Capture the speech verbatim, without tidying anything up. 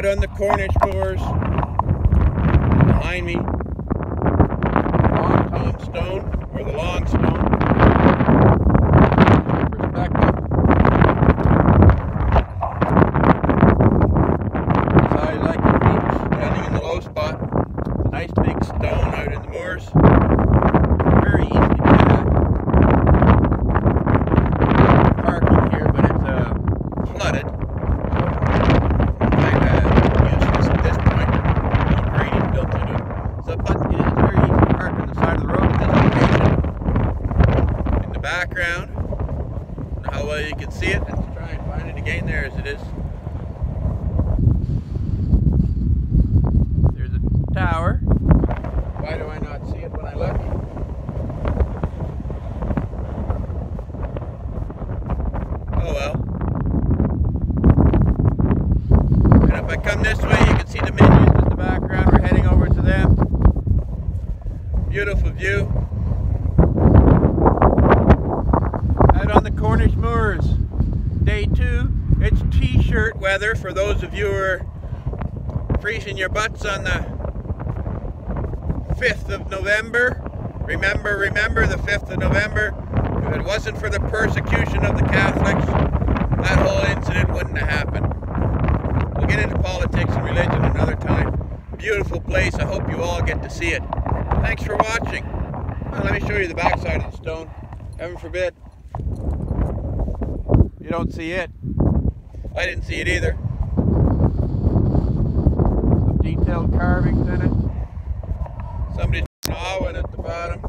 Out on the Cornish moors, behind me, Long Tom Stone, or the Long Stone. Perspective. That's how I like the beach, standing in the low spot. It's a nice big stone out in the moors. Very easy to get at. Parking here, but it's uh, flooded. Background. I don't know how well you can see it. Let's try and find it again. There as it is. There's a tower. Why do I not see it when I look? Oh well. And if I come this way, you can see the Minions in the background. We're heading over to them. Beautiful view. On the Cornish moors, day two. It's t-shirt weather for those of you who are freezing your butts on the fifth of November. Remember, remember the fifth of November. If it wasn't for the persecution of the Catholics, that whole incident wouldn't have happened. We'll get into politics and religion another time. Beautiful place. I hope you all get to see it. Thanks for watching. Well, let me show you the backside of the stone. Heaven forbid you don't see it. I didn't see it either. Some detailed carvings in it. Somebody's gnawing at the bottom.